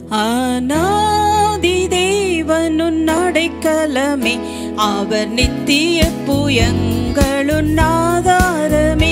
அநாதி தேவனுன் அடைக்கலமே, அவர் நித்திய புயங்களுன் ஆதாரமே.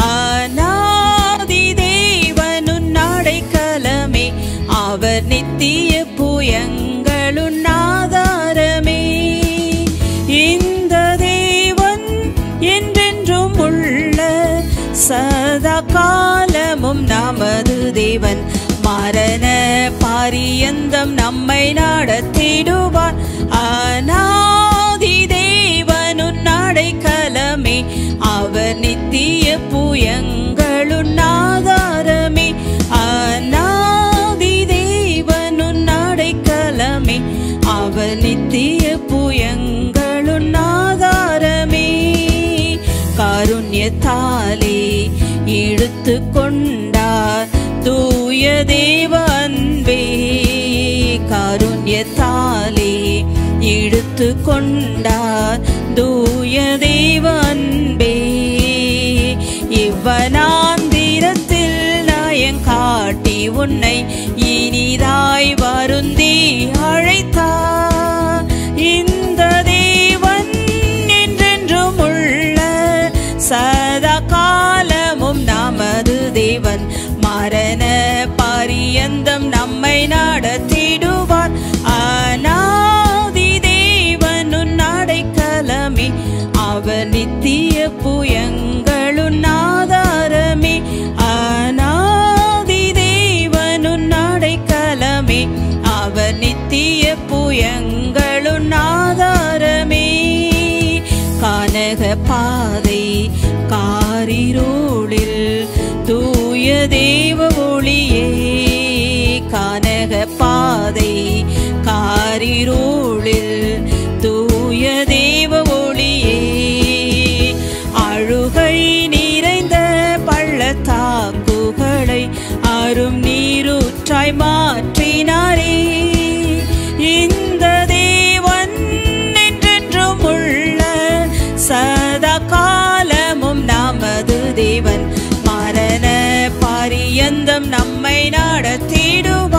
அநாதி தேவனுன் அடைக்கலமே, அவர் நித்திய புயங்களுன் ஆதாரமே. இந்த தேவன் என்றென்றும் உள்ள சதா காலமும் நமது தேவன், மரண பரியந்தம் நம்மை நடத்திடுவார். அநாதி தேவனுன் அடைக்கலமே, அவர் நித்திய புயங்களுன் ஆதாரமே. அநாதி தேவனுன் அடைக்கலமே, அவர் நித்திய புயங்களுன் ஆதாரமே. காருண்யத்தாலே இழுத்து கொண்டார் தூய தேவ அன்பே, காருண்யத்தாலே இழுத்து கொண்டார் தூய தேவ அன்பே. இவ்வனாந்திரத்தில் நயங்காட்டி உன்னை இனிதாய் வருந்தி அழைத்தார். இந்த தேவன் என்றென்றும் உள்ள சதா காலமும் நமது தேவன், மரண பரியந்தம் நம்மை நடத்திடுவார். அநாதி தேவனுன் அடைக்கலமே, அவர் நித்திய புயங்களுன் ஆதாரமே. அநாதி தேவனுன் அடைக்கலமே, அவர் நித்திய புயங்களுன் ஆதாரமே. கானக பாதை காரிருளில் தூய தேவ ஒளியே, கானக பாதை காரிருளில் தூய தேவ ஒளியே. அழுகை நிறைந்த பள்ளத்தாக்குகளை அரும் நீரூற்றாய் மாற்றினாரே. இந்த தேவன் என்றென்றும் உள்ள சதா காலமும் நமது தேவன், மரண பரியந்தம் நம்மை நடத்திடுவார்.